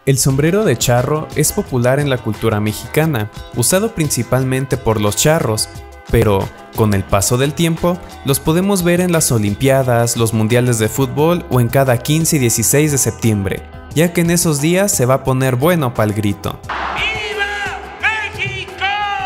El sombrero de charro es popular en la cultura mexicana, usado principalmente por los charros, pero con el paso del tiempo los podemos ver en las Olimpiadas, los mundiales de fútbol o en cada 15 y 16 de septiembre, ya que en esos días se va a poner bueno para el grito. ¡Viva México!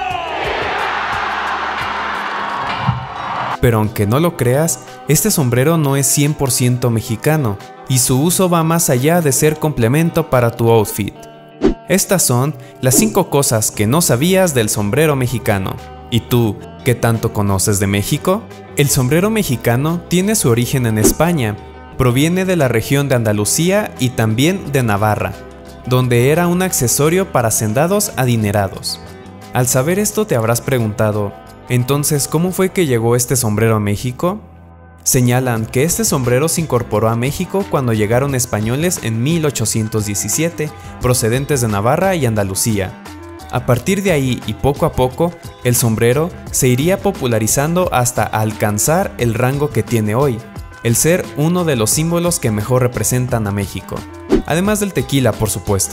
Pero aunque no lo creas, este sombrero no es 100% mexicano, y su uso va más allá de ser complemento para tu outfit. Estas son las 5 cosas que no sabías del sombrero mexicano. ¿Y tú, qué tanto conoces de México? El sombrero mexicano tiene su origen en España, proviene de la región de Andalucía y también de Navarra, donde era un accesorio para hacendados adinerados. Al saber esto te habrás preguntado, entonces, ¿cómo fue que llegó este sombrero a México? Señalan que este sombrero se incorporó a México cuando llegaron españoles en 1817, procedentes de Navarra y Andalucía. A partir de ahí y poco a poco, el sombrero se iría popularizando hasta alcanzar el rango que tiene hoy, el ser uno de los símbolos que mejor representan a México, además del tequila, por supuesto.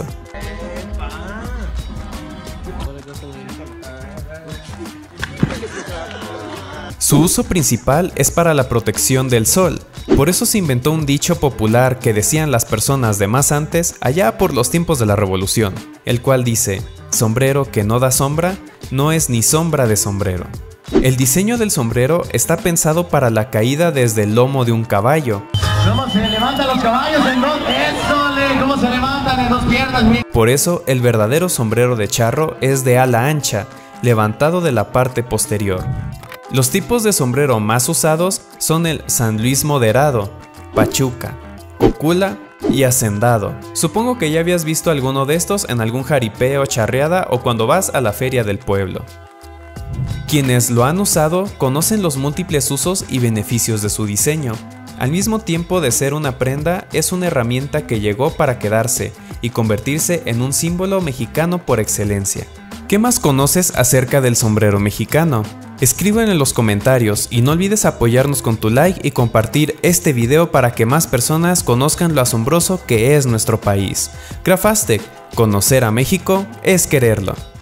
Su uso principal es para la protección del sol, por eso se inventó un dicho popular que decían las personas de más antes, allá por los tiempos de la Revolución, el cual dice: sombrero que no da sombra, no es ni sombra de sombrero. El diseño del sombrero está pensado para la caída desde el lomo de un caballo. ¿Cómo se levantan los caballos en dos? ¡Eso! ¿Cómo se levantan en dos piernas? Por eso el verdadero sombrero de charro es de ala ancha, levantado de la parte posterior. Los tipos de sombrero más usados son el San Luis moderado, Pachuca, Cocula y hacendado. Supongo que ya habías visto alguno de estos en algún jaripeo, charreada o cuando vas a la feria del pueblo. Quienes lo han usado conocen los múltiples usos y beneficios de su diseño. Al mismo tiempo de ser una prenda, es una herramienta que llegó para quedarse y convertirse en un símbolo mexicano por excelencia. ¿Qué más conoces acerca del sombrero mexicano? Escriban en los comentarios y no olvides apoyarnos con tu like y compartir este video para que más personas conozcan lo asombroso que es nuestro país. Craft Aztec, conocer a México es quererlo.